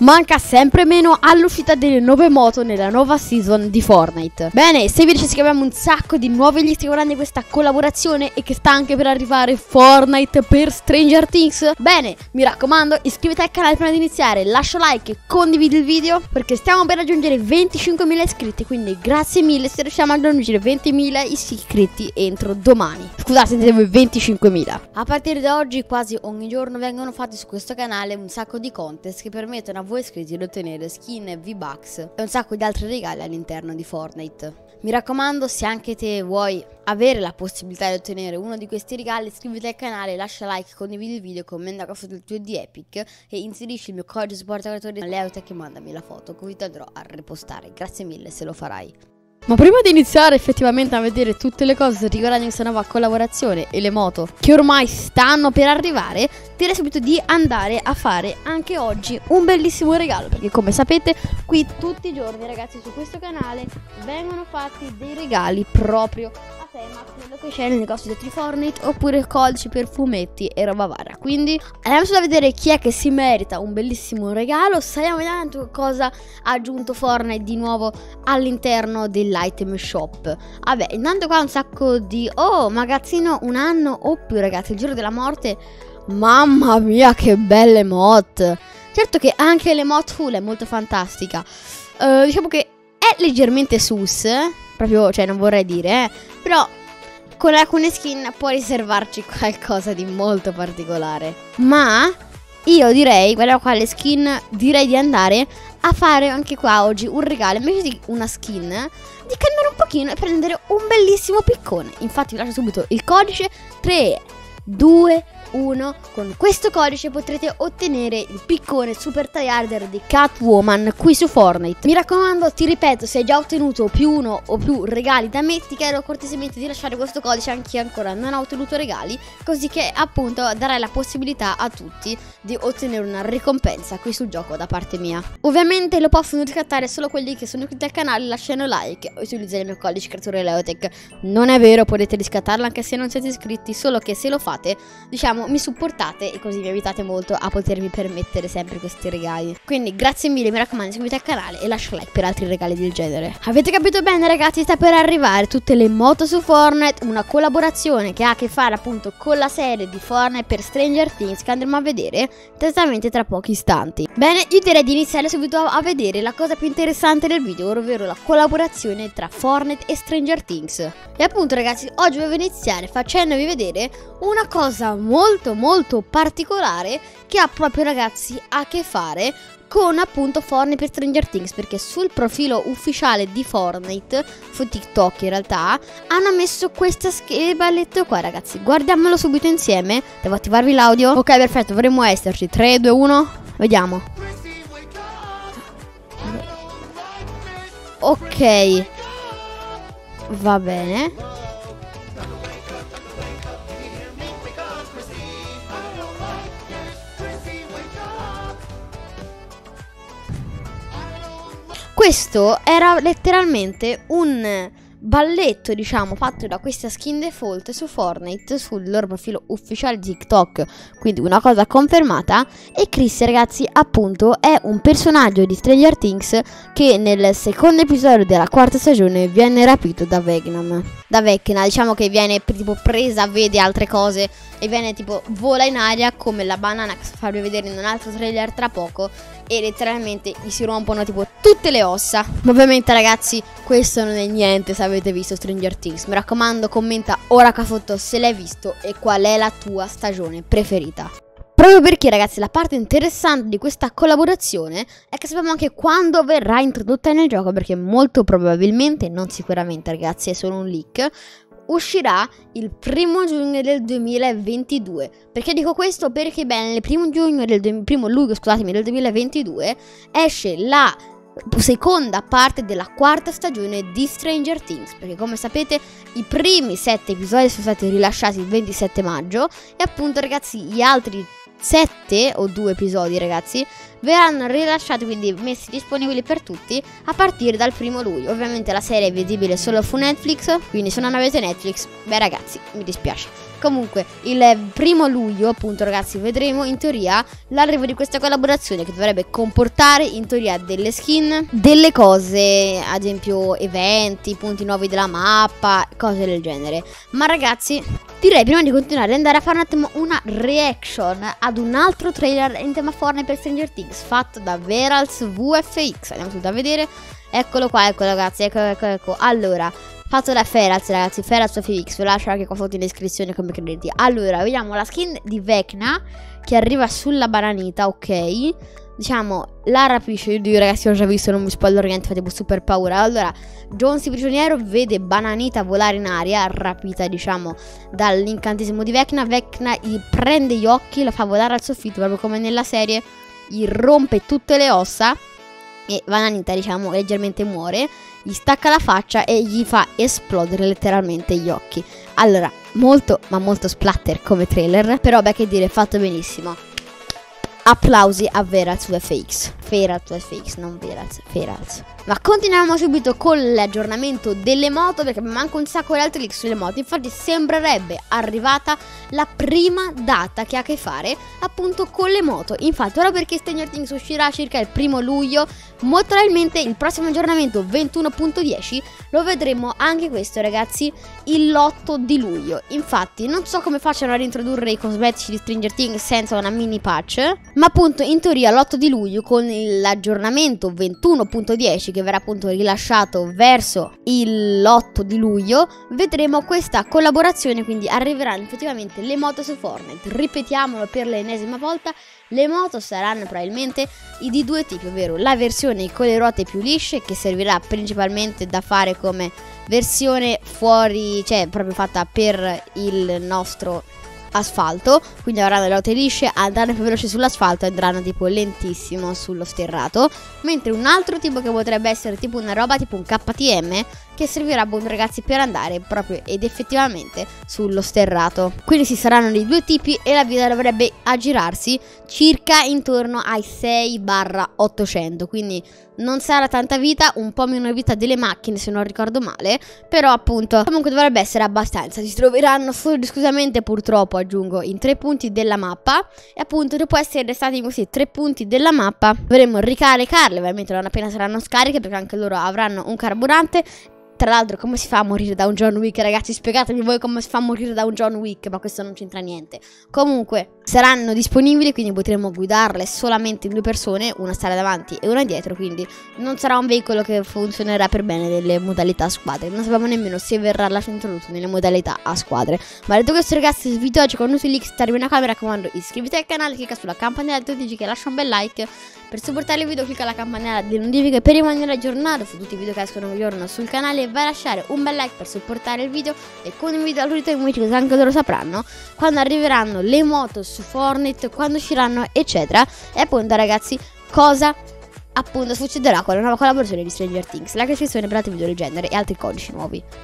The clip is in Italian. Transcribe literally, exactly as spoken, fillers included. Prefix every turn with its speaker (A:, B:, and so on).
A: manca sempre meno all'uscita delle nuove moto nella nuova season di Fortnite. Bene, se vi dicessi che abbiamo un sacco di nuovi gli di questa collaborazione e che sta anche per arrivare Fortnite per Stranger Things, bene, mi raccomando, iscriviti al canale prima di iniziare, lascia like e condividi il video perché stiamo per raggiungere venticinquemila iscritti, quindi grazie mille se riusciamo a raggiungere ventimila iscritti entro domani. Scusate, intendevo venticinquemila. A partire da oggi quasi ogni giorno vengono fatti su questo canale un sacco di contest che permettono a voi iscritti di ottenere skin, V-Bucks e un sacco di altri regali all'interno di Fortnite. Mi raccomando, se anche te vuoi avere la possibilità di ottenere uno di questi regali, iscriviti al canale, lascia like, condividi il video, commenta qua sotto il tuo di Epic e inserisci il mio codice supporto creatore Leotech e mandami la foto, così ti andrò a ripostare. Grazie mille se lo farai. Ma prima di iniziare effettivamente a vedere tutte le cose riguardanti questa nuova collaborazione e le moto che ormai stanno per arrivare, direi subito di andare a fare anche oggi un bellissimo regalo, perché come sapete qui tutti i giorni ragazzi su questo canale vengono fatti dei regali proprio a tema quello che c'è nel negozio di Fortnite oppure codici per fumetti e roba varia. Quindi andiamo solo a vedere chi è che si merita un bellissimo regalo. Stiamo vedendo cosa ha aggiunto Fortnite di nuovo all'interno dell'item shop. Vabbè, intanto qua un sacco di oh magazzino un anno o più ragazzi, il giro della morte. Mamma mia che belle mod. Certo che anche le mod full è molto fantastica. uh, Diciamo che è leggermente sus, proprio, cioè non vorrei dire eh, però con alcune skin puoi riservarci qualcosa di molto particolare. Ma io direi, guarda qua le skin, direi di andare a fare anche qua oggi un regalo. Invece di una skin, di cambiare un pochino e prendere un bellissimo piccone. Infatti vi lascio subito il codice tre due uno. Con questo codice potrete ottenere il piccone super tryharder di Catwoman qui su Fortnite. Mi raccomando, ti ripeto, se hai già ottenuto più uno o più regali da me, ti chiedo cortesemente di lasciare questo codice anche ancora non ho ottenuto regali, così che appunto darai la possibilità a tutti di ottenere una ricompensa qui sul gioco da parte mia. Ovviamente lo possono riscattare solo quelli che sono iscritti al canale, lasciano like o utilizzare il mio codice creatore Leotech. Non è vero, potete riscattarlo anche se non siete iscritti, solo che se lo fate, diciamo, mi supportate e così mi aiutate molto a potermi permettere sempre questi regali. Quindi grazie mille, mi raccomando, iscriviti al canale e lascia like per altri regali del genere. Avete capito bene ragazzi, sta per arrivare tutte le moto su Fortnite, una collaborazione che ha a che fare appunto con la serie di Fortnite per Stranger Things che andremo a vedere esattamente tra pochi istanti. Bene, io direi di iniziare subito a vedere la cosa più interessante del video, ovvero la collaborazione tra Fortnite e Stranger Things. E appunto ragazzi, oggi voglio iniziare facendovi vedere una cosa molto molto particolare che ha proprio ragazzi a che fare con appunto Fortnite per Stranger Things, perché sul profilo ufficiale di Fortnite su TikTok in realtà hanno messo questa balletto qua ragazzi. Guardiamolo subito insieme. Devo attivarvi l'audio. Ok, perfetto, dovremmo esserci. Tre, due, uno, vediamo. Ok, va bene. Questo era letteralmente un balletto, diciamo, fatto da questa skin default su Fortnite, sul loro profilo ufficiale di TikTok, quindi una cosa confermata. E Chris ragazzi appunto è un personaggio di Stranger Things che nel secondo episodio della quarta stagione viene rapito da Vecna. Da Vecna, diciamo che viene tipo presa, vede altre cose e viene tipo vola in aria come la banana che farvi vedere in un altro trailer tra poco, e letteralmente gli si rompono tipo tutte le ossa. Ma ovviamente ragazzi questo non è niente se avete visto Stranger Things. Mi raccomando, commenta ora qua sotto se l'hai visto e qual è la tua stagione preferita. Proprio perché ragazzi la parte interessante di questa collaborazione è che sappiamo anche quando verrà introdotta nel gioco, perché molto probabilmente, non sicuramente ragazzi, è solo un leak, uscirà il primo giugno del duemilaventidue. Perché dico questo? Perché bene, il primo giugno del primo luglio, scusatemi, del duemilaventidue esce la seconda parte della quarta stagione di Stranger Things, perché come sapete i primi sette episodi sono stati rilasciati il ventisette maggio e appunto ragazzi gli altri sette o due episodi, ragazzi, verranno rilasciati, quindi messi disponibili per tutti a partire dal primo luglio. Ovviamente la serie è visibile solo su Netflix, quindi se non avete Netflix, beh ragazzi, mi dispiace. Comunque il primo luglio, appunto, ragazzi, vedremo in teoria l'arrivo di questa collaborazione, che dovrebbe comportare in teoria delle skin, delle cose, ad esempio eventi, punti nuovi della mappa, cose del genere. Ma ragazzi, direi prima di continuare di andare a fare un attimo una reaction ad un altro trailer in tema Fortnite per Stranger Things fatto da Verals V F X. Andiamo subito a vedere. Eccolo qua, ecco ragazzi, ecco, ecco, ecco. Allora, fatto da Ferals, ragazzi, Ferals V F X, vi lascio anche qua sotto in descrizione come crediti. Allora, vediamo la skin di Vecna che arriva sulla bananita, ok. Diciamo, la rapisce. Io ragazzi ho già visto, non mi spoilerò niente, fate super paura. Allora, Jonesy prigioniero vede bananita volare in aria, rapita diciamo dall'incantesimo di Vecna. Vecna gli prende gli occhi, la fa volare al soffitto, proprio come nella serie. Gli rompe tutte le ossa e bananita diciamo leggermente muore. Gli stacca la faccia e gli fa esplodere letteralmente gli occhi. Allora, molto ma molto splatter come trailer, però beh, che dire, fatto benissimo. Applausi a Verals V F X. Ferals V F X, non Verals, Ferals. Ma continuiamo subito con l'aggiornamento delle moto, perché abbiamo anche un sacco di altri leak sulle moto. Infatti sembrerebbe arrivata la prima data che ha a che fare appunto con le moto. Infatti ora, perché Stranger Things uscirà circa il primo luglio, molto probabilmente il prossimo aggiornamento ventuno punto dieci lo vedremo anche questo, ragazzi, l'otto di luglio. Infatti non so come facciano a reintrodurre i cosmetici di Stranger Things senza una mini patch, ma appunto in teoria l'otto di luglio, con l'aggiornamento ventuno punto dieci che verrà appunto rilasciato verso l'otto di luglio, vedremo questa collaborazione, quindi arriveranno effettivamente le moto su Fortnite. Ripetiamolo per l'ennesima volta, le moto saranno probabilmente di due tipi, ovvero la versione con le ruote più lisce, che servirà principalmente da fare come versione fuori, cioè proprio fatta per il nostro asfalto, quindi avranno le ruote lisce, andranno più veloci sull'asfalto e andranno tipo lentissimo sullo sterrato. Mentre un altro tipo, che potrebbe essere tipo una roba tipo un K T M, che servirà, buon ragazzi, per andare proprio ed effettivamente sullo sterrato. Quindi ci saranno dei due tipi e la vita dovrebbe aggirarsi circa intorno ai sei ottocento, quindi non sarà tanta vita, un po' meno vita delle macchine se non ricordo male, però appunto comunque dovrebbe essere abbastanza. Si troveranno solo ed esclusivamente, purtroppo aggiungo, in tre punti della mappa, e appunto dopo essere restati in questi tre punti della mappa dovremo ricaricarle, ovviamente non appena saranno scariche, perché anche loro avranno un carburante. Tra l'altro, come si fa a morire da un John Wick, ragazzi? Spiegatemi voi come si fa a morire da un John Wick, ma questo non c'entra niente. Comunque, saranno disponibili, quindi potremo guidarle solamente in due persone, una starà davanti e una dietro, quindi non sarà un veicolo che funzionerà per bene nelle modalità a squadre. Non sappiamo nemmeno se verrà lasciato introdotto nelle modalità a squadre. Ma detto questo, ragazzi, il video oggi con Nutilix sta arrivando a camera. Mi raccomando, iscrivetevi al canale, clicca sulla campanella del notifiche, lascia un bel like. Per supportare il video clicca la campanella delle notifiche per rimanere aggiornato su tutti i video che escono ogni giorno sul canale. Vai a lasciare un bel like per supportare il video e condividere al tutti amici, così anche loro sapranno quando arriveranno le moto su Fortnite, quando usciranno eccetera. E appunto, ragazzi, cosa appunto succederà con la nuova collaborazione di Stranger Things. La descrizione per altri video del genere e altri codici nuovi.